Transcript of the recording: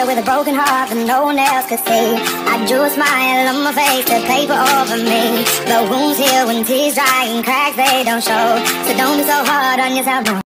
here with a broken heart that no one else could see. I drew a smile on my face, the paper over me. The wounds heal when tears dry and cracks they don't show. So don't be so hard on yourself, no.